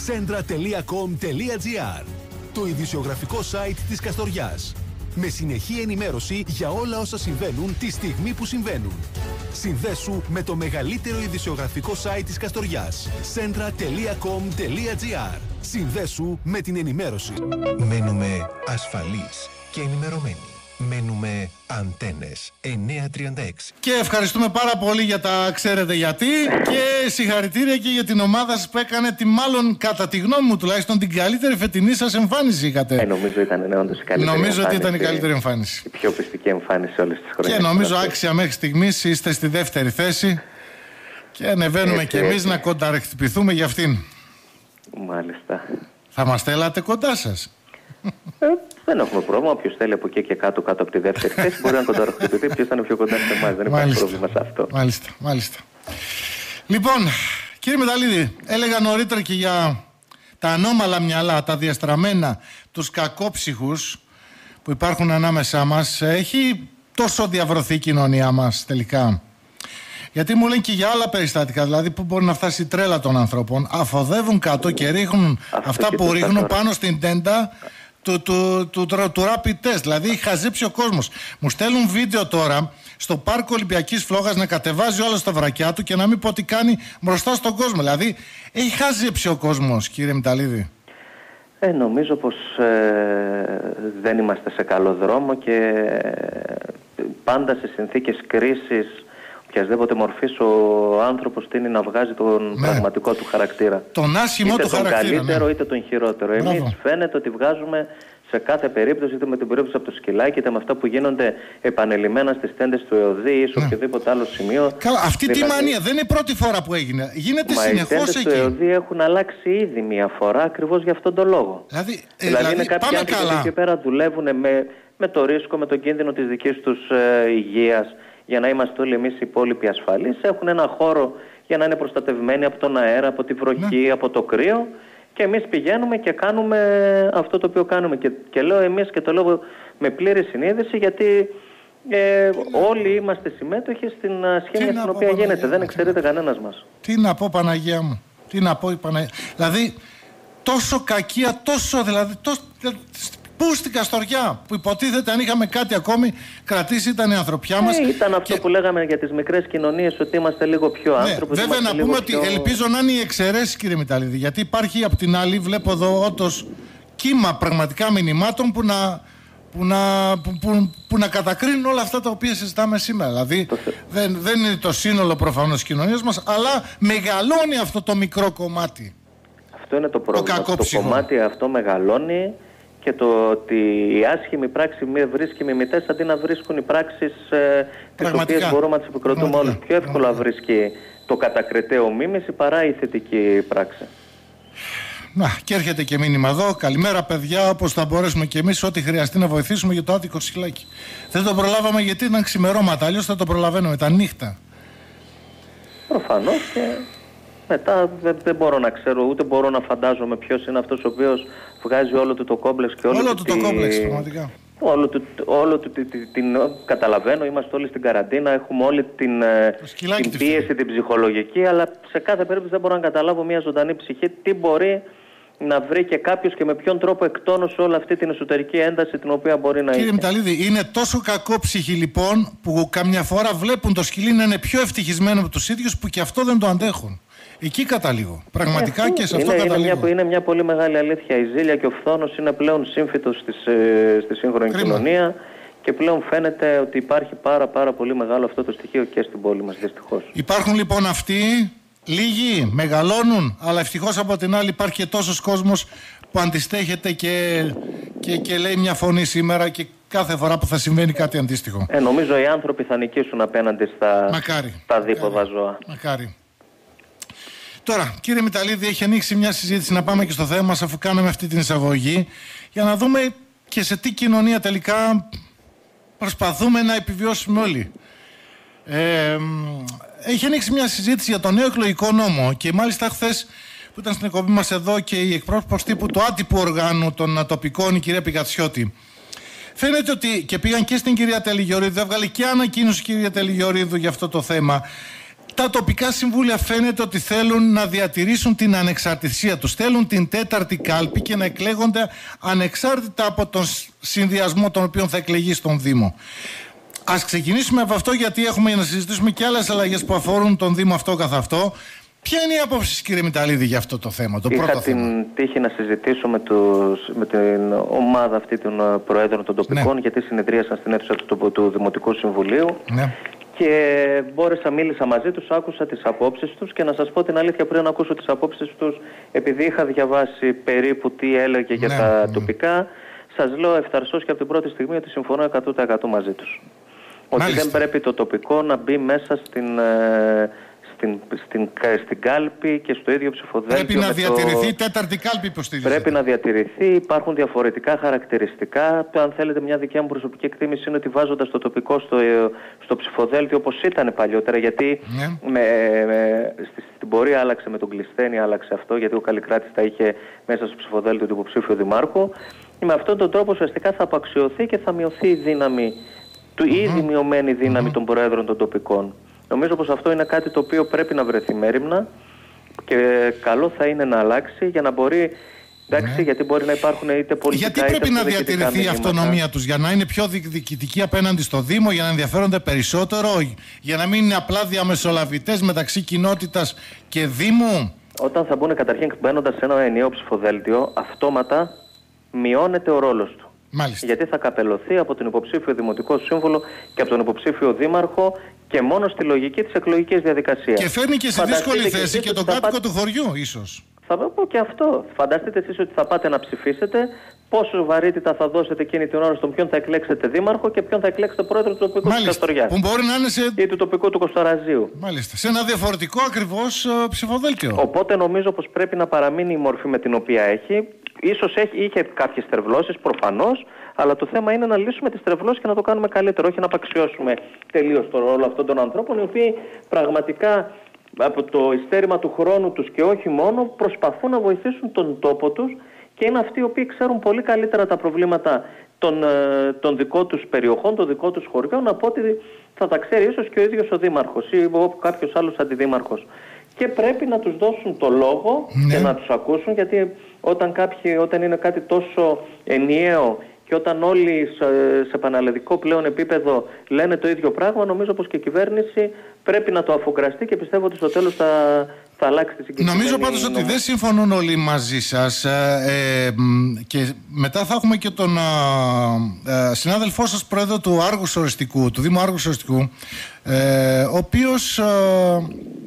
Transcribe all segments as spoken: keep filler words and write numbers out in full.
σέντρα τελεία κομ τελεία τζι άρ, το ειδησιογραφικό site της Καστοριάς. Με συνεχή ενημέρωση για όλα όσα συμβαίνουν τη στιγμή που συμβαίνουν. Συνδέσου με το μεγαλύτερο ειδησιογραφικό site της Καστοριάς. σέντρα τελεία κομ τελεία τζι άρ. Συνδέσου με την ενημέρωση. Μένουμε ασφαλείς και ενημερωμένοι. Μένουμε Αντένες εννιακόσια τριάντα έξι. Και ευχαριστούμε πάρα πολύ για τα ξέρετε γιατί. Και συγχαρητήρια και για την ομάδα σας που έκανε τη μάλλον, κατά τη γνώμη μου τουλάχιστον, την καλύτερη φετινή σας εμφάνιση είχατε. Ε, νομίζω ήταν ναι, όντως η καλύτερη. Νομίζω ότι ήταν η καλύτερη εμφάνιση. Η πιο πιστική εμφάνιση όλες τις χρονιές. Και νομίζω άξια μέχρι στιγμής είστε στη δεύτερη θέση. Και ανεβαίνουμε κι εμείς να κονταρεχτυπηθούμε για αυτήν. Μάλιστα. Θα μας θέλατε κοντά σας? Ε, δεν έχουμε πρόβλημα. Όποιος θέλει από εκεί και κάτω, κάτω από τη δεύτερη θέση, μπορεί να κονταροχτυπηθεί. Ποιος θα είναι πιο κοντά σε εμάς. Δεν υπάρχει πρόβλημα σε αυτό. Μάλιστα, μάλιστα. Λοιπόν, κύριε Μεταλλίδη, έλεγα νωρίτερα και για τα ανώμαλα μυαλά, τα διαστραμμένα, τους κακόψυχους που υπάρχουν ανάμεσά μας. Έχει τόσο διαβρωθεί η κοινωνία μας τελικά? Γιατί μου λένε και για άλλα περιστατικά, δηλαδή που μπορεί να φτάσει η τρέλα των ανθρώπων. Αφοδεύουν κάτω και ρίχνουν αυτό αυτά που ρίχνουν τώρα πάνω στην τέντα του, του, του, του, του rapid test. Δηλαδή χαζέψει ο κόσμος. Μου στέλνουν βίντεο τώρα στο πάρκο Ολυμπιακής Φλόγας να κατεβάζει όλα στα βρακιά του και να μην πω τι κάνει μπροστά στον κόσμο. Δηλαδή έχει χαζέψει ο κόσμος, κύριε Μεταλλίδη. Ε, νομίζω πως ε, δεν είμαστε σε καλό δρόμο και ε, πάντα σε συνθήκες κρίσης οποιασδήποτε μορφής ο άνθρωπος τείνει να βγάζει τον ναι. πραγματικό του χαρακτήρα. Τον άσχημο είτε του τον χαρακτήρα. καλύτερο ναι. είτε τον χειρότερο. Μπράβο. Εμείς φαίνεται ότι βγάζουμε σε κάθε περίπτωση, είτε με την περίπτωση από το σκυλάκι, είτε με αυτά που γίνονται επανελειμμένα στις τέντες του ΕΟΔΗ ή σε ναι. οποιοδήποτε άλλο σημείο. Καλά, αυτή δηλαδή, τη μανία δεν είναι η πρώτη φορά που έγινε. Γίνεται συνεχώς εκεί. Οι τέντες του ΕΟΔΗ έχουν αλλάξει ήδη μία φορά ακριβώς για αυτόν τον λόγο. Δηλαδή, ε, δηλαδή, δηλαδή είναι κάποιοι άνθρωποι που εκεί πέρα δουλεύουν με, με το ρίσκο, με τον κίνδυνο της δικής τους ε, υγείας, για να είμαστε όλοι εμείς οι υπόλοιποι ασφαλείς. Έχουν ένα χώρο για να είναι προστατευμένοι από τον αέρα, από τη βροχή, ναι. από το κρύο. Και εμείς πηγαίνουμε και κάνουμε αυτό το οποίο κάνουμε. Και, και λέω εμείς και το λέω με πλήρη συνείδηση, γιατί ε, όλοι είμαστε συμμέτοχοι στην σχέδια στην οποία Παναγία, γίνεται. Δεν εξαιρείται κανένας μας. Τι να πω, Παναγία μου. Τι να πω, Παναγία. Δηλαδή, τόσο κακία, τόσο δηλαδή. Τόσο, πού στην Καστοριά, που υποτίθεται αν είχαμε κάτι ακόμη κρατήσει, ήταν η ανθρωπιά μας. Ε, ήταν αυτό και... που λέγαμε για τις μικρές κοινωνίες, ότι είμαστε λίγο πιο ναι, άνθρωποι. Βέβαια να πούμε πιο... ότι ελπίζω να είναι οι εξαιρέσεις, κύριε Μεταλλίδη, γιατί υπάρχει απ' την άλλη, βλέπω εδώ όντως κύμα πραγματικά μηνυμάτων που να, που να, που, που, που να κατακρίνουν όλα αυτά τα οποία συζητάμε σήμερα. Δηλαδή δεν, δεν είναι το σύνολο προφανώς της κοινωνίας μας, αλλά μεγαλώνει αυτό το μικρό κομμάτι. Αυτό είναι το πρόβλημα. Το, το κομμάτι αυτό μεγαλώνει. Και το ότι η άσχημη πράξη βρίσκει μιμητές αντί να βρίσκουν οι πράξεις ε, τις οποίες μπορούμε να τις επικροτούμε όλους. Πιο εύκολα βρίσκει το κατακριτέο μίμηση παρά η θετική πράξη. Να, και έρχεται και μήνυμα εδώ. Καλημέρα, παιδιά. Όπως θα μπορέσουμε και εμείς, ό,τι χρειαστεί να βοηθήσουμε για το άτυχο σκυλάκι. Δεν το προλάβαμε γιατί ήταν ξημερώματα. Αλλιώς θα το προλαβαίνουμε τα νύχτα. Προφανώς και μετά δεν, δεν μπορώ να ξέρω, ούτε μπορώ να φαντάζομαι ποιος είναι αυτός ο οποίος βγάζει όλο του το κόμπλεξ και όλο, όλο του το τη... κόμπλεξ, πραγματικά. Όλο του, όλο του την, την, καταλαβαίνω, είμαστε όλοι στην καραντίνα, έχουμε όλη την, την πίεση, την ψυχολογική, αλλά σε κάθε περίπτωση δεν μπορώ να καταλάβω μια ζωντανή ψυχή τι μπορεί να βρει και κάποιος και με ποιον τρόπο εκτόνωσε όλη αυτή την εσωτερική ένταση την οποία μπορεί να έχει. Κύριε Μεταλλίδη, είναι τόσο κακόψυχοι λοιπόν που καμιά φορά βλέπουν το σκυλί να είναι πιο ευτυχισμένο από τους ίδιους που και αυτό δεν το αντέχουν. Εκεί καταλήγω. Πραγματικά ε, και σε αυτό είναι, καταλήγω. Είναι μια, είναι μια πολύ μεγάλη αλήθεια. Η ζήλια και ο φθόνος είναι πλέον σύμφυτος στις, ε, στη σύγχρονη Κρίμα. κοινωνία και πλέον φαίνεται ότι υπάρχει πάρα πάρα πολύ μεγάλο αυτό το στοιχείο και στην πόλη μας, δυστυχώς. Υπάρχουν λοιπόν αυτοί, λίγοι μεγαλώνουν, αλλά ευτυχώς από την άλλη υπάρχει και τόσος κόσμος που αντιστέχεται και, και, και λέει μια φωνή σήμερα και κάθε φορά που θα συμβαίνει κάτι αντίστοιχο. Ε, νομίζω οι άνθρωποι θα νικήσουν απέναντι στα, μακάρι, στα δίποδα ζώα. Μακάρι. Τώρα, κύριε Μεταλλίδη, έχει ανοίξει μια συζήτηση να πάμε και στο θέμα μας αφού κάναμε αυτή την εισαγωγή για να δούμε και σε τι κοινωνία τελικά προσπαθούμε να επιβιώσουμε όλοι. Ε, έχει ανοίξει μια συζήτηση για το νέο εκλογικό νόμο και μάλιστα χθες που ήταν στην εκπομπή μας εδώ και η εκπρόσωπος τύπου του άτυπου οργάνου των τοπικών, η κυρία Πικατσιώτη. Φαίνεται ότι και πήγαν και στην κυρία Τελιγιορίδου, έβγαλε και ανακοίνωση η κυρία Τελιγιορίδου για αυτό το θέμα. τα τοπικά συμβούλια φαίνεται ότι θέλουν να διατηρήσουν την ανεξαρτησία τους. Θέλουν την τέταρτη κάλπη και να εκλέγονται ανεξάρτητα από τον συνδυασμό τον οποίο θα εκλεγεί στον Δήμο. Ας ξεκινήσουμε από αυτό, γιατί έχουμε να συζητήσουμε και άλλες αλλαγές που αφορούν τον Δήμο αυτό καθ' αυτό. Ποια είναι η άποψη, κύριε Μηταλίδη, για αυτό το θέμα, το Είχα πρώτο την θέμα? τύχη να συζητήσω με, τους, με την ομάδα αυτή των Προέδρων των τοπικών, ναι. γιατί συνεδρίασαν στην αίθουσα του, του, του Δημοτικού Συμβουλίου. Ναι. Και μπόρεσα, μίλησα μαζί τους, άκουσα τις απόψεις τους και να σας πω την αλήθεια, πριν να ακούσω τις απόψεις τους, επειδή είχα διαβάσει περίπου τι έλεγε για ναι, τα ναι. τοπικά, σας λέω ευθαρσώς και από την πρώτη στιγμή ότι συμφωνώ εκατό τοις εκατό μαζί τους. Ότι δεν πρέπει το τοπικό να μπει μέσα στην, στην, στην, στην κάλπη και στο ίδιο ψηφοδέλτιο. Πρέπει να διατηρηθεί η το... τέταρτη κάλπη, υποστηρίζεται. Πρέπει να διατηρηθεί, υπάρχουν διαφορετικά χαρακτηριστικά. Το, αν θέλετε, μια δικιά μου προσωπική εκτίμηση είναι ότι βάζοντας το τοπικό στο, στο ψηφοδέλτιο όπως ήταν παλιότερα, γιατί ναι. με, με, στην πορεία άλλαξε με τον Κλεισθένη, άλλαξε αυτό, γιατί ο Καλλικράτης τα είχε μέσα στο ψηφοδέλτιο του υποψήφιου δημάρχου. Με αυτόν τον τρόπο ουσιαστικά θα απαξιωθεί και θα μειωθεί η δύναμη, του mm-hmm. ήδη μειωμένη δύναμη mm-hmm. των Προέδρων των τοπικών. Νομίζω πως αυτό είναι κάτι το οποίο πρέπει να βρεθεί μέριμνα και καλό θα είναι να αλλάξει για να μπορεί, εντάξει, ναι. γιατί μπορεί να υπάρχουν είτε πολιτικά γιατί πρέπει είτε να διατηρηθεί η αυτονομία τους, για να είναι πιο διοικητικοί απέναντι στο Δήμο, για να ενδιαφέρονται περισσότερο, για να μην είναι απλά διαμεσολαβητές μεταξύ κοινότητας και Δήμου? Όταν θα μπουν, καταρχήν μπαίνοντας σε ένα ενιαίο ψηφοδέλτιο, αυτόματα μειώνεται ο ρόλος του. Μάλιστα. Γιατί θα καπελωθεί από τον υποψήφιο Δημοτικό Σύμβουλο και από τον υποψήφιο Δήμαρχο και μόνο στη λογική της εκλογικής διαδικασίας. Και φέρνει και σε δύσκολη και θέση και τον κάτοικο πάτε... του χωριού, ίσως. Θα πω και αυτό. Φανταστείτε εσείς ότι θα πάτε να ψηφίσετε, πόσο βαρύτητα θα δώσετε εκείνη την ώρα στον ποιον θα εκλέξετε Δήμαρχο και ποιον θα εκλέξετε Πρόεδρο του τοπικού της Καστοριάς. Που μπορεί να είναι σε... ή του τοπικού του Κοστοραζίου. Μάλιστα. Σε ένα διαφορετικό ακριβώς uh, ψηφοδέλτιο. Οπότε νομίζω πως πρέπει να παραμείνει η μορφή με την οποία έχει. Ίσως έχει, είχε κάποιες στρεβλώσεις, προφανώς, αλλά το θέμα είναι να λύσουμε τις στρεβλώσεις και να το κάνουμε καλύτερο, όχι να απαξιώσουμε τελείως τον ρόλο αυτών των ανθρώπων, οι οποίοι πραγματικά από το ειστέρημα του χρόνου τους και όχι μόνο προσπαθούν να βοηθήσουν τον τόπο τους και είναι αυτοί οι οποίοι ξέρουν πολύ καλύτερα τα προβλήματα των, των δικών τους περιοχών, των δικών τους χωριών, από ότι θα τα ξέρει ίσως και ο ίδιος ο Δήμαρχος ή κάποιος άλλος αντιδήμαρχος. Και πρέπει να τους δώσουν το λόγο ναι. και να τους ακούσουν, γιατί όταν, κάποιοι, όταν είναι κάτι τόσο ενιαίο και όταν όλοι σε, σε πανελλαδικό πλέον επίπεδο λένε το ίδιο πράγμα, νομίζω πως και η κυβέρνηση πρέπει να το αφουγκραστεί και πιστεύω ότι στο τέλος θα, θα αλλάξει τη συγκεκριμένη. Νομίζω πάντως ότι δεν συμφωνούν όλοι μαζί σας ε, ε, και μετά θα έχουμε και τον ε, συνάδελφό σας, πρόεδρο του Άργους Οριστικού, του Δήμου Άργους Οριστικού, ε, ο οποίος... Ε,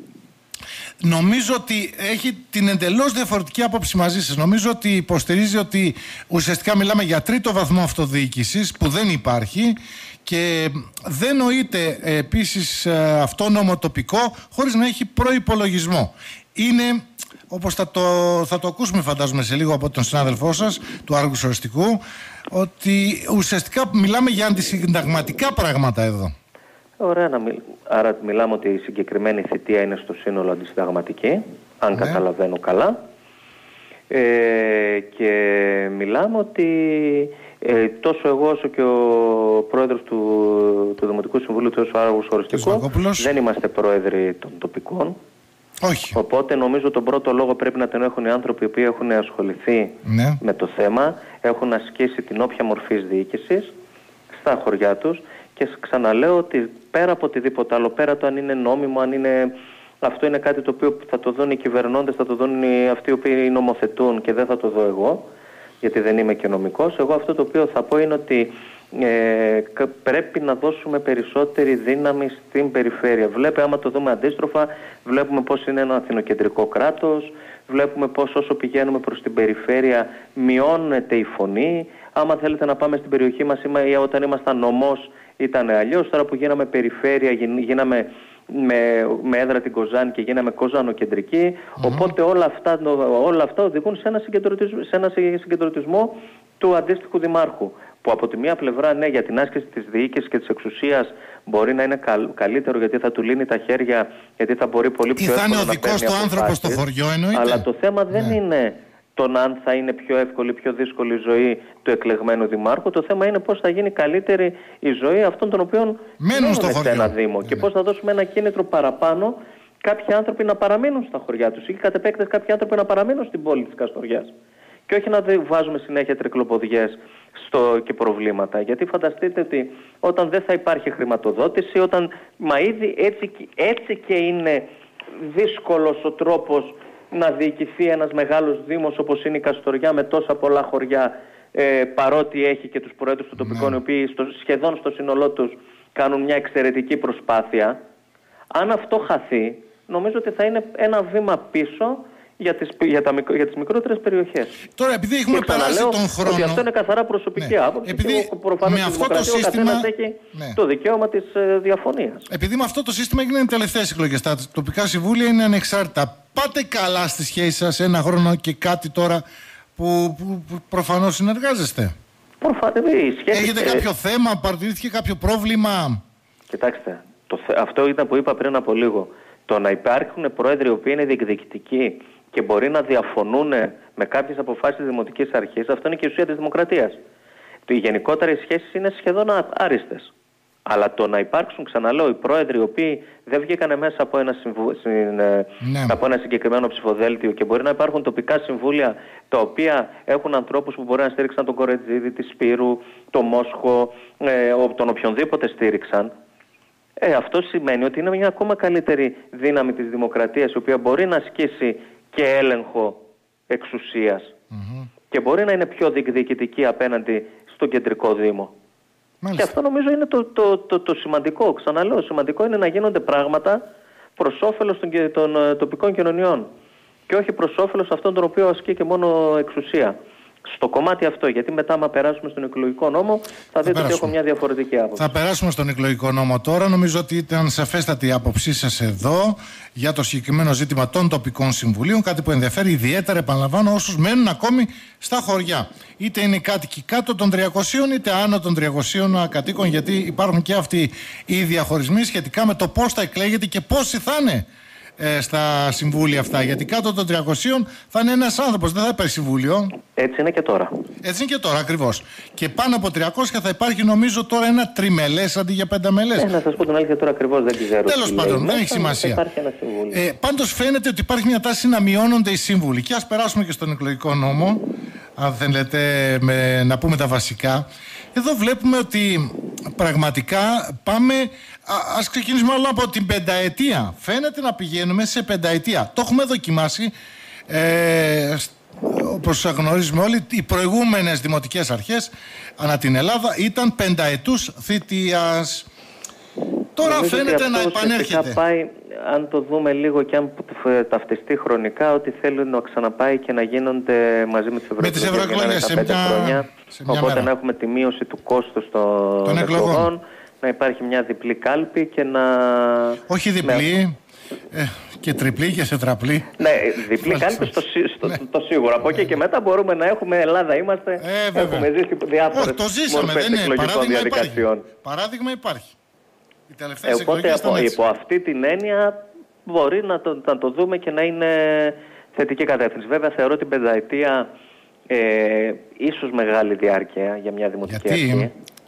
νομίζω ότι έχει την εντελώς διαφορετική άποψη μαζί σας. Νομίζω ότι υποστηρίζει ότι ουσιαστικά μιλάμε για τρίτο βαθμό αυτοδιοίκησης που δεν υπάρχει και δεν νοείται επίσης αυτόνομο τοπικό χωρίς να έχει προϋπολογισμό. Είναι, όπως θα το, θα το ακούσουμε φαντάζομαι σε λίγο από τον συνάδελφό σας του Άργους Οριστικού, ότι ουσιαστικά μιλάμε για αντισυνταγματικά πράγματα εδώ. Ωραία, να μιλ... άρα μιλάμε ότι η συγκεκριμένη θητεία είναι στο σύνολο αντισυνταγματική, αν ναι. καταλαβαίνω καλά. Ε, και μιλάμε ότι ε, τόσο εγώ όσο και ο πρόεδρος του, του Δημοτικού Συμβουλίου του Άργους Οριστικού δεν είμαστε πρόεδροι των τοπικών. Όχι. Οπότε νομίζω τον πρώτο λόγο πρέπει να τον έχουν οι άνθρωποι οι οποίοι έχουν ασχοληθεί ναι. με το θέμα, έχουν ασκήσει την όποια μορφής διοίκησης στα χωριά τους. Και ξαναλέω ότι πέρα από οτιδήποτε άλλο, πέρα το αν είναι νόμιμο, αν είναι... αυτό είναι κάτι το οποίο θα το δουν οι κυβερνώντες, θα το δουν οι... αυτοί οι οποίοι νομοθετούν και δεν θα το δω εγώ, γιατί δεν είμαι και νομικός. Εγώ αυτό το οποίο θα πω είναι ότι ε, πρέπει να δώσουμε περισσότερη δύναμη στην περιφέρεια. Βλέπετε, άμα το δούμε αντίστροφα, βλέπουμε πώς είναι ένα αθηνοκεντρικό κράτος, βλέπουμε πώς όσο πηγαίνουμε προς την περιφέρεια μειώνεται η φωνή. Άμα θέλετε να πάμε στην περιοχή μας, ή όταν ήμασταν νομός ήταν αλλιώς, τώρα που γίναμε περιφέρεια, γίναμε με, με έδρα την Κοζάνη και γίναμε κοζανοκεντρική, mm-hmm. οπότε όλα αυτά, όλα αυτά οδηγούν σε ένα, συγκεντρωτισμό, σε ένα συγκεντρωτισμό του αντίστοιχου δημάρχου, που από τη μία πλευρά ναι, για την άσκηση της διοίκησης και της εξουσίας μπορεί να είναι καλ, καλύτερο, γιατί θα του λύνει τα χέρια, γιατί θα μπορεί πολύ πιο εύκολα να παίρνει αποφάσεις. Ή θα είναι ο δικός του άνθρωπος στο χωριό, εννοείται. Αλλά το θέμα δεν ναι. είναι τον αν θα είναι πιο εύκολη, πιο δύσκολη η ζωή του εκλεγμένου δημάρχου. Το θέμα είναι πώς θα γίνει καλύτερη η ζωή αυτών των οποίων μένουν σε ένα Δήμο είναι. Και πώς θα δώσουμε ένα κίνητρο παραπάνω κάποιοι άνθρωποι να παραμείνουν στα χωριά τους ή κατ' επέκταση κάποιοι άνθρωποι να παραμείνουν στην πόλη της Καστοριάς. Και όχι να βάζουμε συνέχεια τρικλοποδιές στο και προβλήματα. Γιατί φανταστείτε ότι όταν δεν θα υπάρχει χρηματοδότηση, όταν μα ήδη έτσι, έτσι και είναι δύσκολος ο τρόπος να διοικηθεί ένας μεγάλος δήμος όπως είναι η Καστοριά με τόσα πολλά χωριά, ε, παρότι έχει και τους προέδρους των τοπικών, ναι. οι οποίοι στο, σχεδόν στο σύνολό τους κάνουν μια εξαιρετική προσπάθεια. Αν αυτό χαθεί, νομίζω ότι θα είναι ένα βήμα πίσω για τις, για τα, για τις μικρότερες περιοχές. Τώρα, επειδή έχουμε περάσει τον χρόνο... Ότι αυτό είναι καθαρά προσωπική, ναι. άποψη. Επειδή και προφανώς με αυτό το σύστημα... ο καθένας έχει, ναι. το δικαίωμα της ε, διαφωνίας. Επειδή με αυτό το σύστημα έγιναν οι τελευταίες εκλογές. Τα τοπικά συμβούλια είναι ανεξάρτητα. Πάτε καλά στη σχέση σας ένα χρόνο και κάτι τώρα που, που, που προφανώς συνεργάζεστε. Προφανώς. Έχετε ε... κάποιο θέμα, παρατηρήθηκε κάποιο πρόβλημα? Κοιτάξτε, το, αυτό ήταν που είπα πριν από λίγο. Το να υπάρχουν πρόεδροι οι οποίοι είναι διεκδικητικοί και μπορεί να διαφωνούν με κάποιες αποφάσεις της Δημοτικής Αρχής, αυτό είναι και η ουσία της δημοκρατίας. Οι γενικότερες σχέσεις είναι σχεδόν άριστες. Αλλά το να υπάρξουν, ξαναλέω, οι πρόεδροι οι οποίοι δεν βγήκαν μέσα από ένα, συμβου... ναι. από ένα συγκεκριμένο ψηφοδέλτιο και μπορεί να υπάρχουν τοπικά συμβούλια τα οποία έχουν ανθρώπους που μπορεί να στήριξαν τον Κορετζίδη, τη Σπύρου, τον Μόσχο, ε, τον οποιονδήποτε στήριξαν. Ε, αυτό σημαίνει ότι είναι μια ακόμα καλύτερη δύναμη της δημοκρατίας, η οποία μπορεί να ασκήσει και έλεγχο εξουσίας mm-hmm. και μπορεί να είναι πιο διεκδικητική απέναντι στον κεντρικό δήμο. Μάλιστα. Και αυτό νομίζω είναι το, το, το, το σημαντικό. Ξαναλέω, σημαντικό είναι να γίνονται πράγματα προς όφελος των, των uh, τοπικών κοινωνιών και όχι προς όφελος αυτών των οποίων ασκεί και μόνο εξουσία. Στο κομμάτι αυτό, γιατί μετά, άμα περάσουμε στον εκλογικό νόμο, θα, θα δείτε ότι έχω μια διαφορετική άποψη. Θα περάσουμε στον εκλογικό νόμο τώρα. Νομίζω ότι ήταν σαφέστατη η άποψή σας εδώ για το συγκεκριμένο ζήτημα των τοπικών συμβουλίων. Κάτι που ενδιαφέρει ιδιαίτερα, επαναλαμβάνω, όσους μένουν ακόμη στα χωριά. Είτε είναι κάτοικοι κάτω των τριακοσίων, είτε άνω των τριακοσίων κατοίκων, γιατί υπάρχουν και αυτοί οι διαχωρισμοί σχετικά με το πώς θα εκλέγεται και πόσοι θα είναι στα συμβούλια αυτά. Γιατί κάτω των τριακοσίων θα είναι ένας άνθρωπος, δεν θα υπάρχει συμβούλιο. Έτσι είναι και τώρα. Έτσι είναι και τώρα, ακριβώς. Και πάνω από τριακόσια θα υπάρχει, νομίζω, τώρα ένα τριμελές αντί για πενταμελές. Ε, να σας πω την αλήθεια, τώρα ακριβώς δεν ξέρω. Τέλος πάντων, δεν έχει σημασία. Ε, πάντως φαίνεται ότι υπάρχει μια τάση να μειώνονται οι σύμβουλοι. Και ας περάσουμε και στον εκλογικό νόμο, αν θέλετε με, να πούμε τα βασικά. Εδώ βλέπουμε ότι πραγματικά πάμε, α, ας ξεκινήσουμε άλλο από την πενταετία. Φαίνεται να πηγαίνουμε σε πενταετία. Το έχουμε δοκιμάσει, ε, όπως γνωρίζουμε όλοι, οι προηγούμενες δημοτικές αρχές ανά την Ελλάδα ήταν πενταετούς θητείας. Τώρα νομίζω φαίνεται να επανέρχεται. Πάει, αν το δούμε λίγο και αν ταυτιστεί χρονικά, ότι θέλουν να ξαναπάει και να γίνονται μαζί με τις ευρωεκλογές σε πέντε χρόνια. Σε οπότε μέρα. Να έχουμε τη μείωση του κόστους των, των εκλογών, εκλογών, να υπάρχει μια διπλή κάλπη και να... Όχι διπλή, με... ε, και τριπλή και τετραπλή. Ναι, διπλή κάλπη στο, στο, ναι. το σίγουρο. Από εκεί και μετά μπορούμε να έχουμε Ελλάδα, είμαστε, ε, έχουμε ζήσει διάφορες μορφές εκλογικών διαδικασιών. Παράδειγμα υπάρχει. Ε, οπότε από, υπό αυτή την έννοια μπορεί να το, να το δούμε και να είναι θετική κατεύθυνση. Βέβαια θεωρώ την πενταετία ε, ίσως μεγάλη διάρκεια για μια δημοτική γιατί? αρχή.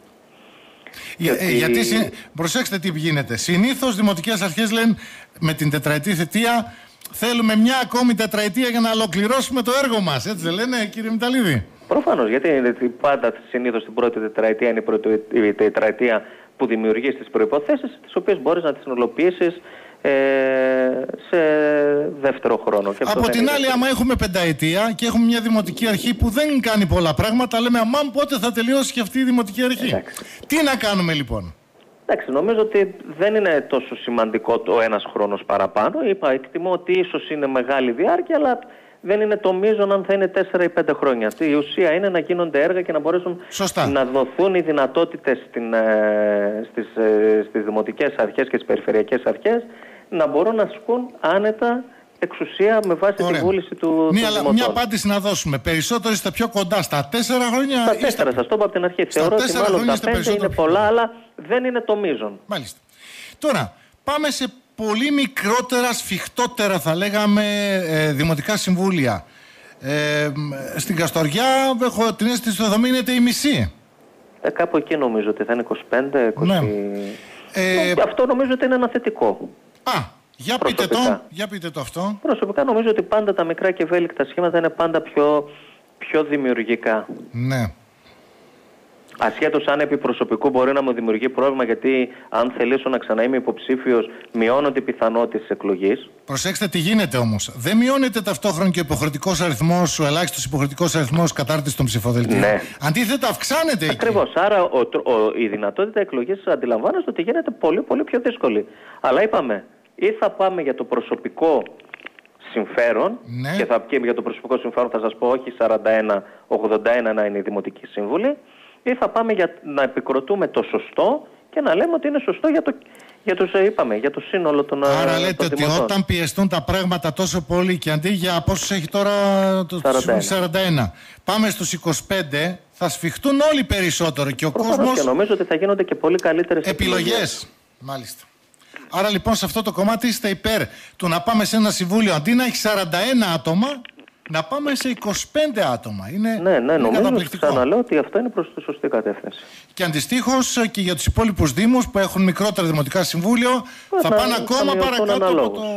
Για, γιατί... Ε, γιατί συ... Προσέξτε τι γίνεται. Συνήθως δημοτικές αρχές λένε με την τετραετή θητεία θέλουμε μια ακόμη τετραετία για να ολοκληρώσουμε το έργο μας. Έτσι δεν λένε, κύριε Μηταλίδη? Προφανώς, γιατί πάντα συνήθως την πρώτη τετραετία είναι η, πρώτη, η τετραετία που δημιουργεί τις προϋποθέσεις, τις οποίες μπορείς να τις υλοποιήσεις ε, σε δεύτερο χρόνο. Και από την άλλη, άμα έχουμε πενταετία και έχουμε μια δημοτική αρχή που δεν κάνει πολλά πράγματα, λέμε αμάν πότε θα τελειώσει και αυτή η δημοτική αρχή. Εντάξει. Τι να κάνουμε λοιπόν? Εντάξει, νομίζω ότι δεν είναι τόσο σημαντικό το ένας χρόνος παραπάνω. Είπα, εκτιμώ ότι ίσως είναι μεγάλη διάρκεια, αλλά δεν είναι το μείζον αν θα είναι τέσσερα ή πέντε χρόνια. Η ουσία είναι να γίνονται έργα και να μπορέσουν Σωστά. να δοθούν οι δυνατότητες στην, ε, στις, ε, στις δημοτικές αρχές και στις περιφερειακές αρχές να μπορούν να ασκούν άνετα εξουσία με βάση Ωραία. τη βούληση του Μία, του μια απάντηση να δώσουμε. Περισσότερο είστε πιο κοντά στα τέσσερα χρόνια? Στα τέσσερα, σας το είπα από την αρχή. Θεωρώ ότι μάλλον τα πέντε είναι πολλά, αλλά δεν είναι το μείζον. Μάλιστα. Τώρα, πάμε σε πολύ μικρότερα, σφιχτότερα θα λέγαμε ε, δημοτικά συμβούλια. Ε, στην Καστοριά έχω την αίσθηση ότι θα μείνετε η μισή. Ε, κάπου εκεί νομίζω ότι θα είναι είκοσι πέντε είκοσι. Ναι. Ε, και αυτό νομίζω ότι είναι ένα θετικό. Α, για πείτε, το, για πείτε το αυτό. Προσωπικά νομίζω ότι πάντα τα μικρά και ευέλικτα σχήματα είναι πάντα πιο, πιο δημιουργικά. Ναι. Ασχέτως αν επί προσωπικού μπορεί να μου δημιουργεί πρόβλημα, γιατί αν θελήσω να ξαναείμαι υποψήφιος, μειώνονται οι πιθανότητες της εκλογής. Προσέξτε τι γίνεται όμως. Δεν μειώνεται ταυτόχρονα και ο υποχρεωτικός αριθμός, ο ελάχιστος υποχρεωτικός αριθμός κατάρτισης των ψηφοδελτίων. Ναι. Αντίθετα, αυξάνεται. Ακριβώς. Εκεί. Άρα ο, ο, η δυνατότητα εκλογής αντιλαμβάνεστε ότι γίνεται πολύ, πολύ πιο δύσκολη. Αλλά είπαμε, ή θα πάμε για το προσωπικό συμφέρον, ναι. και, θα, και για το προσωπικό συμφέρον θα σας πω όχι σαράντα ένα ογδόντα ένα να είναι οι δημοτικοί σύμβουλοι, ή θα πάμε για να επικροτούμε το σωστό και να λέμε ότι είναι σωστό για το, για τους, είπαμε, για το σύνολο των δημοτών. Άρα λέτε ότι όταν πιεστούν τα πράγματα τόσο πολύ και αντί για πόσους έχει τώρα το σαράντα ένα. σαράντα ένα, πάμε στους είκοσι πέντε, θα σφιχτούν όλοι περισσότερο και ο Προφανώς, κόσμος... Και νομίζω ότι θα γίνονται και πολύ καλύτερες επιλογές. επιλογές. Μάλιστα. Άρα λοιπόν σε αυτό το κομμάτι είστε υπέρ του να πάμε σε ένα συμβούλιο αντί να έχει σαράντα ένα άτομα, να πάμε σε είκοσι πέντε άτομα. Είναι, ναι, ναι, είναι νομίζω ξαναλέω ότι αυτό είναι προς τη σωστή κατεύθυνση. Και αντιστοίχως και για τους υπόλοιπους δήμους που έχουν μικρότερα δημοτικά συμβούλιο ε, θα, θα πάνε ακόμα παρακάτω από το...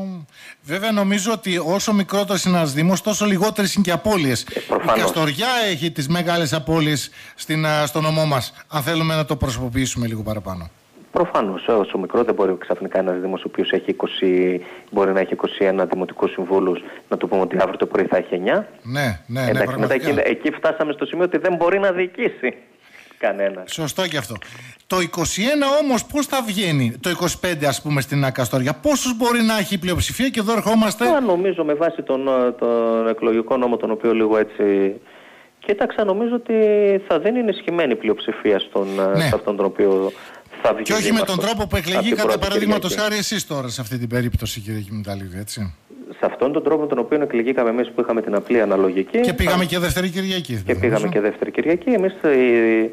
Βέβαια νομίζω ότι όσο μικρότερος είναι ένας δήμος, τόσο λιγότερες είναι και απώλειες. Ε, Η Καστοριά έχει τις μεγάλες απώλειες στην, στο νομό μας, αν θέλουμε να το προσωποποιήσουμε λίγο παραπάνω. Προφανώς, όσο μικρό δεν μπορεί ξαφνικά ένας δήμος ο οποίος έχει είκοσι, μπορεί να έχει είκοσι ένα δημοτικούς συμβούλους, να του πούμε ότι αύριο το πρωί θα έχει εννιά. Ναι, ναι, ναι. Εντάξει, μετά εκεί, εκεί φτάσαμε στο σημείο ότι δεν μπορεί να διοικήσει κανένα. Σωστό και αυτό. Το είκοσι ένα όμως πώς θα βγαίνει, το είκοσι πέντε ας πούμε στην Καστοριά, πόσους μπορεί να έχει η πλειοψηφία και εδώ ερχόμαστε. Α, νομίζω με βάση τον, τον εκλογικό νόμο, τον οποίο λίγο έτσι... Κοίταξα, νομίζω ότι θα δεν είναι ενισχυμένη πλειοψηφία στον, ναι. σε αυτόν τον οποίο... Και όχι με τον τρόπο που εκλεγήκατε, παραδείγματος χάρη εσείς τώρα σε αυτή την περίπτωση, κύριε Κιμηταλίδη, έτσι. Σε αυτόν τον τρόπο τον οποίο εκλεγήκαμε εμείς που είχαμε την απλή αναλογική. Και πήγαμε θα... και δεύτερη Κυριακή. Και πήγαμε και δεύτερη Κυριακή. Εμείς η,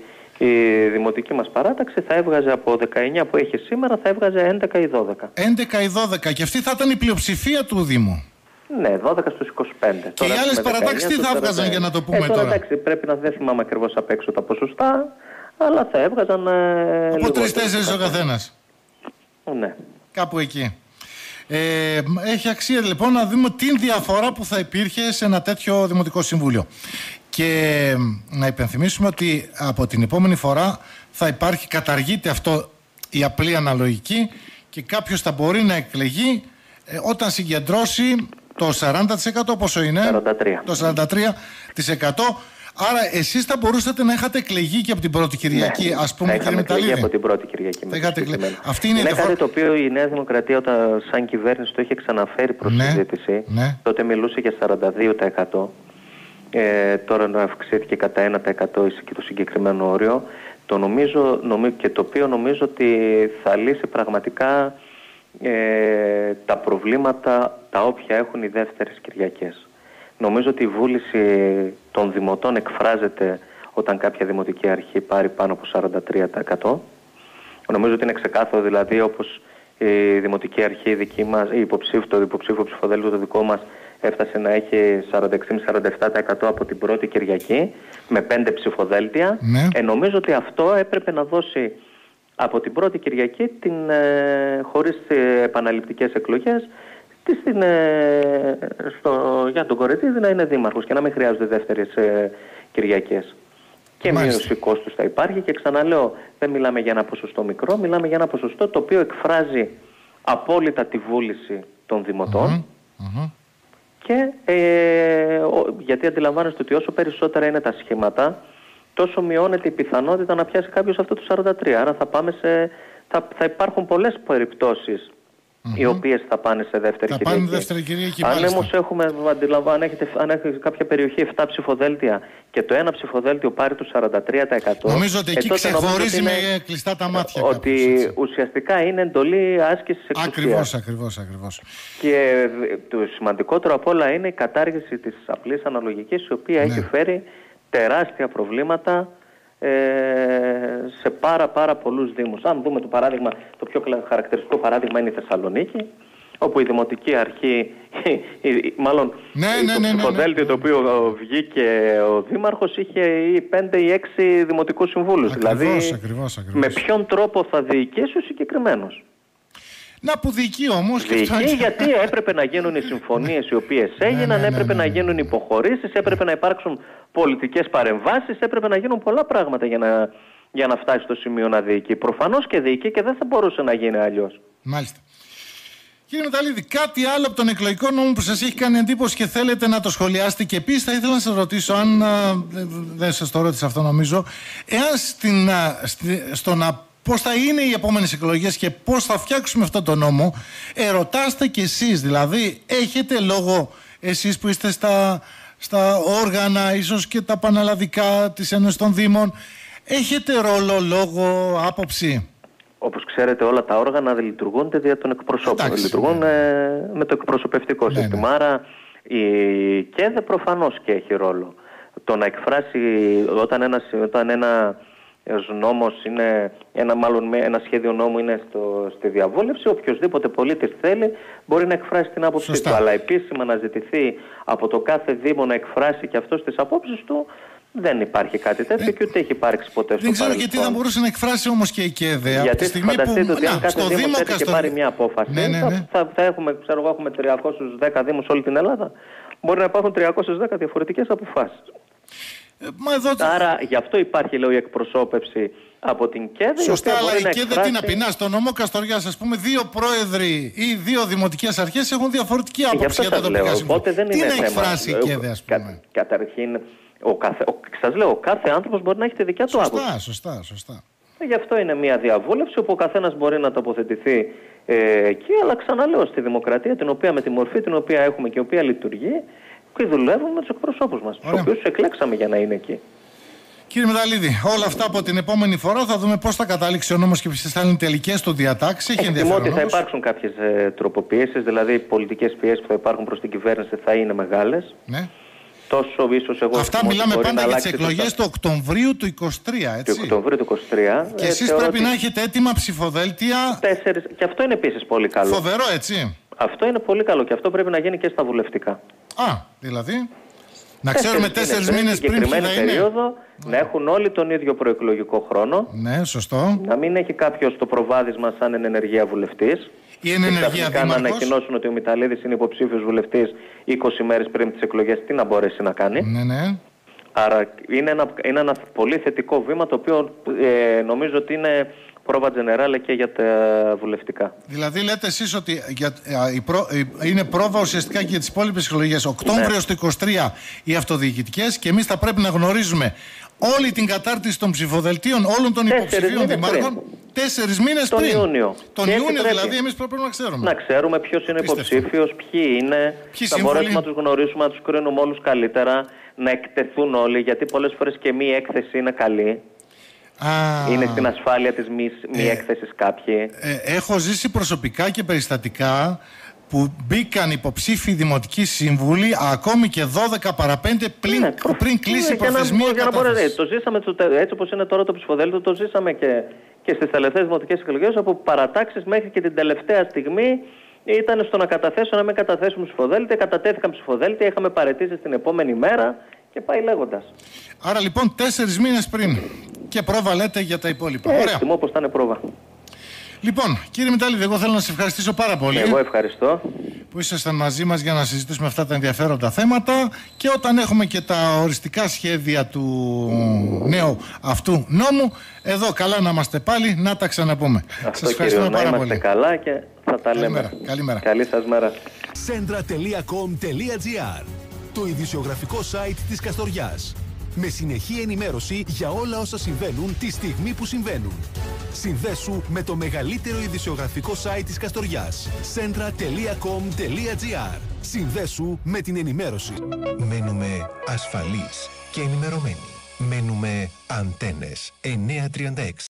η δημοτική μας παράταξη θα έβγαζε από δεκαεννιά που έχει σήμερα, θα έβγαζε έντεκα ή δώδεκα. έντεκα ή δώδεκα. Και αυτή θα ήταν η πλειοψηφία του Δήμου. Ναι, δώδεκα στους είκοσι πέντε. Και τώρα οι άλλες παρατάξεις τι θα έβγαζαν για να το πούμε ε, τώρα. τώρα. Εντάξει, πρέπει να δεν θυμάμαι ακριβώς απ' έξω τα ποσοστά. Αλλά θα έβγαζαν... Ε, από τρεις-τέσσερις ο καθένας. Ναι. Κάπου εκεί. Ε, έχει αξία λοιπόν να δούμε την διαφορά που θα υπήρχε σε ένα τέτοιο δημοτικό συμβούλιο. Και να υπενθυμίσουμε ότι από την επόμενη φορά θα υπάρχει, καταργείται αυτό η απλή αναλογική και κάποιος θα μπορεί να εκλεγεί ε, όταν συγκεντρώσει το σαράντα τοις εκατό, πόσο είναι? σαράντα τρία. Το σαράντα τρία τοις εκατό. Άρα εσείς θα μπορούσατε να είχατε εκλεγεί και από την πρώτη Κυριακή, ναι, ας πούμε, κύριε Μηταλίδη. εκλεγεί από την πρώτη Κυριακή. Αυτή είναι, είναι το... κάτι το οποίο η Νέα Δημοκρατία όταν σαν κυβέρνηση το είχε ξαναφέρει προς ναι, συζήτηση. Ναι. Τότε μιλούσε για σαράντα δύο τοις εκατό. Ε, τώρα να αυξήθηκε κατά ένα τοις εκατό και το συγκεκριμένο όριο. Το νομίζω, νομίζω, και το οποίο νομίζω ότι θα λύσει πραγματικά ε, τα προβλήματα τα όποια έχουν οι δεύτερες Κυριακές. Νομίζω ότι η βούληση των δημοτών εκφράζεται όταν κάποια δημοτική αρχή πάρει πάνω από σαράντα τρία τοις εκατό. Νομίζω ότι είναι ξεκάθαρο, δηλαδή, όπως η δημοτική αρχή δική μας, η υποψήφιο, το υποψήφιο ψηφοδέλτιο το δικό μας έφτασε να έχει σαράντα έξι με σαράντα επτά τοις εκατό από την πρώτη Κυριακή με πέντε ψηφοδέλτια. Ναι. Ε, νομίζω ότι αυτό έπρεπε να δώσει από την πρώτη Κυριακή την, ε, χωρίς ε, επαναληπτικές εκλογές στην, ε, στο, για τον Κορετίδη να είναι δήμαρχος και να μην χρειάζονται δεύτερες ε, Κυριακές. Και μείωση κόστους θα υπάρχει και ξαναλέω, δεν μιλάμε για ένα ποσοστό μικρό, μιλάμε για ένα ποσοστό το οποίο εκφράζει απόλυτα τη βούληση των δημοτών. Mm-hmm. Mm-hmm. Και ε, ο, γιατί αντιλαμβάνεστε ότι όσο περισσότερα είναι τα σχήματα, τόσο μειώνεται η πιθανότητα να πιάσει κάποιος αυτό το σαράντα τρία. Άρα θα, πάμε σε, θα, θα υπάρχουν πολλές περιπτώσεις mm-hmm. οι οποίες θα πάνε σε δεύτερη θα Κυριακή. Πάνε δεύτερη Κυριακή. Αν όμως έχουμε, αν, έχετε, αν έχει κάποια περιοχή επτά ψηφοδέλτια και το ένα ψηφοδέλτιο πάρει το σαράντα τρία τοις εκατό. Νομίζω ότι εκεί ε, ξεχωρίζει με είναι, κλειστά τα μάτια. Ότι κάποιος, ουσιαστικά είναι εντολή άσκησης εξουσίας. Ακριβώς, ακριβώς, ακριβώς. Και το σημαντικότερο απ' όλα είναι η κατάργηση της απλής αναλογικής, η οποία ναι. έχει φέρει τεράστια προβλήματα ε, σε πάρα πάρα πολλούς δήμους. Αν δούμε το παράδειγμα, το πιο χαρακτηριστικό παράδειγμα είναι η Θεσσαλονίκη, όπου η Δημοτική Αρχή, μάλλον ναι, ναι, το ναι, ψηφοδέλτιο ναι, ναι. το οποίο βγήκε ο Δήμαρχος είχε ή πέντε ή έξι δημοτικούς συμβούλους. Ακριβώς, δηλαδή ακριβώς, ακριβώς. με ποιον τρόπο θα διοικήσει ο συγκεκριμένος. Να που διοικεί όμως. Διοικεί γιατί έπρεπε να γίνουν οι συμφωνίες οι οποίες έγιναν, ναι, ναι, ναι, έπρεπε ναι, ναι. να γίνουν υποχωρήσεις, έπρεπε να υπάρξουν πολιτικές παρεμβάσεις, έπρεπε να γίνουν πολλά πράγματα για να, για να φτάσει στο σημείο να διοικεί. Προφανώς και διοικεί και δεν θα μπορούσε να γίνει αλλιώς. Μάλιστα. Κύριε Μεταλλίδη, κάτι άλλο από τον εκλογικό νόμο που σας έχει κάνει εντύπωση και θέλετε να το σχολιάσετε? Και επίσης θα ήθελα να σας ρωτήσω, αν α, δεν σας το ρώτησα αυτό νομίζω, εάν στην, α, στη, στο να πώς θα είναι οι επόμενες εκλογές και πώς θα φτιάξουμε αυτό το νόμο, ερωτάστε κι εσείς, δηλαδή έχετε λόγο εσείς που είστε στα, στα όργανα, ίσως και τα πανελλαδικά της Ένωσης των Δήμων, έχετε ρόλο, λόγο, άποψη? Όπως ξέρετε, όλα τα όργανα δεν λειτουργούνται δια των εκπροσώπων. Εντάξει, λειτουργούν ναι. ε, με το εκπροσωπευτικό ναι, σύστημα. ναι. Άρα η ΚΕΔΕ προφανώς και έχει ρόλο. Το να εκφράσει όταν ένα, όταν ένα νόμος είναι, ένα, μάλλον ένα σχέδιο νόμου είναι στο, στη διαβούλευση, οποιοδήποτε πολίτης θέλει μπορεί να εκφράσει την άποψή Σωστά. του. Αλλά επίσημα να ζητηθεί από το κάθε Δήμο να εκφράσει και αυτός τις απόψεις του, δεν υπάρχει κάτι τέτοιο Ε, και ούτε έχει υπάρξει ποτέ στο Δεν ξέρω παρελθόν. γιατί δεν μπορούσε να εκφράσει όμως και η ΚΕΔΕ. Από τη Γιατί στιγμή φανταστείτε που, ότι αν να, κάθε στο Δήμος Δήμο έτσι και Καστορ- πάρει μια απόφαση, ναι, ναι, ναι. Θα, θα, θα έχουμε, ξέρω εγώ, έχουμε τριακόσιους δέκα Δήμους σε όλη την Ελλάδα. Μπορεί να υπάρχουν τριακόσιες δέκα διαφορετικές αποφάσεις. Ε, μα εδώ... Άρα γι' αυτό υπάρχει, λέω, η εκπροσώπευση από την ΚΕΔΕ. Σωστά, η οποία αλλά μπορεί η να ΚΕΔΕ εκφράσει... τι να πει? Να, στο νομό Καστοριάς, ας πούμε, δύο πρόεδροι ή δύο δημοτικές αρχές έχουν διαφορετική Γι' άποψη αυτό για τα σας τοπικά λέω. συμβούλια. Οπότε δεν Τι είναι να θέμα. εκφράσει η ΚΕΔΕ, ας πούμε? Κα, καταρχήν, ο κάθε, ο, σας λέω, ο κάθε άνθρωπος μπορεί να έχει τη δικιά του άποψη. Σωστά, σωστά, σωστά. Ε, Γι' αυτό είναι μια διαβούλευση όπου ο καθένας μπορεί να τοποθετηθεί ε, εκεί, αλλά ξαναλέω, στη δημοκρατία, την οποία, με τη μορφή την οποία έχουμε και η οποία λειτουργεί, και δουλεύουμε με τους εκπροσώπους μας, τους οποίους εκλέξαμε για να είναι εκεί. Κύριε Μεταλλίδη, όλα αυτά από την επόμενη φορά θα δούμε πώς θα κατάληξει ο νόμος και ποιες θα είναι οι τελικές του διατάξεις. Έχει Εκτιμώ ενδιαφέρον ότι θα όμως. υπάρξουν κάποιες ε, τροποποιήσεις, δηλαδή οι πολιτικές πιέσεις που θα υπάρχουν προς την κυβέρνηση θα είναι μεγάλες. Ναι. Τόσο ίσως εγώ Αυτά εκτιμώ μιλάμε ότι μπορεί πάντα να για τις αλλάξει εκλογές το... του Οκτωβρίου του είκοσι τρία, του έτσι. Οκτωβρίου του είκοσι τρία. Και ε, εσείς θεωρώ πρέπει ότι να έχετε έτοιμα ψηφοδέλτια. Τέσσερις... Και αυτό είναι επίσης πολύ καλό. Φοβερό, έτσι. Αυτό είναι πολύ καλό και αυτό πρέπει να γίνει και στα βουλευτικά. Α, δηλαδή. Να ξέρουμε τέσσερις μήνες πριν τι θα είναι. περίοδο, να έχουν όλοι τον ίδιο προεκλογικό χρόνο. Ναι, σωστό. Να μην έχει κάποιος το προβάδισμα σαν εν ενεργεία βουλευτής. Ή εν ενεργεία ξαφνικά να δήμαρχος. ανακοινώσουν ότι ο Μηταλίδης είναι υποψήφιος βουλευτής είκοσι μέρες πριν τις εκλογές, τι να μπορέσει να κάνει. Ναι, ναι. Άρα είναι ένα, είναι ένα πολύ θετικό βήμα, το οποίο ε, νομίζω ότι είναι πρόβα τζενεράλε και για τα βουλευτικά. Δηλαδή λέτε εσείς ότι για, α, η προ, η, είναι πρόβα ουσιαστικά και για τις υπόλοιπες εκλογές. Οκτώβριος του είκοσι τρία οι αυτοδιοικητικές και εμείς θα πρέπει να γνωρίζουμε όλη την κατάρτιση των ψηφοδελτίων όλων των Τέσσερις υποψηφίων μήνες δημάρχων πριν. τέσσερις μήνες Τον πριν. Ιούνιο. Τον Και Ιούνιο πρέπει δηλαδή εμείς πρέπει να ξέρουμε. Να ξέρουμε ποιος είναι Απίστευτο. υποψήφιος, ποιοι είναι, Ποιοι να σύμβολοι. μπορέσουμε να τους γνωρίσουμε, να τους κρίνουμε όλους καλύτερα, να εκτεθούν όλοι, γιατί πολλές φορές και μη έκθεση είναι καλή. Α, Είναι στην ασφάλεια της μη, μη Ε, έκθεσης κάποιοι. ε, έχω ζήσει προσωπικά και περιστατικά που μπήκαν υποψήφοι δημοτικοί σύμβουλοι ακόμη και δώδεκα παρά πέντε πριν, Ναι, προ- πριν κλείσει η για να- προθεσμία για να μπορέσει. κατάθεσης. Το ζήσαμε το- έτσι όπως είναι τώρα το ψηφοδέλτιο, το ζήσαμε και, και στις τελευταίες δημοτικές εκλογές, όπου παρατάξεις μέχρι και την τελευταία στιγμή ήταν στο να καταθέσω, να μην καταθέσουμε ψηφοδέλτια, κατατέθηκαν ψηφοδέλτια, είχαμε παραιτήσει την επόμενη μέρα και πάει λέγοντας. Άρα λοιπόν τέσσερις μήνες πριν και πρόβα λέτε για τα υπόλοιπα. Ε, Ωραία. εκτιμώ πως θα είναι πρόβα. Λοιπόν, κύριε Μηταλίδη, εγώ θέλω να σας ευχαριστήσω πάρα πολύ Εγώ ευχαριστώ. που ήσασταν μαζί μας για να συζητήσουμε αυτά τα ενδιαφέροντα θέματα και όταν έχουμε και τα οριστικά σχέδια του νέου αυτού νόμου, εδώ καλά να είμαστε πάλι, να τα ξαναπούμε. Αυτό, Σας ευχαριστούμε κύριο, να πάρα είμαστε πολύ. καλά και θα τα λέμε. Καλημέρα, καλημέρα. Καλή σας μέρα. Centra τελεία com τελεία gr, το ειδησιογραφικό site της Καστοριάς. Με συνεχή ενημέρωση για όλα όσα συμβαίνουν τη στιγμή που συμβαίνουν. Συνδέσου με το μεγαλύτερο ειδησιογραφικό site της Καστοριάς. Centra τελεία com τελεία gr. Συνδέσου με την ενημέρωση. Μένουμε ασφαλείς και ενημερωμένοι. Μένουμε Αντένες εννιακόσια τριάντα έξι.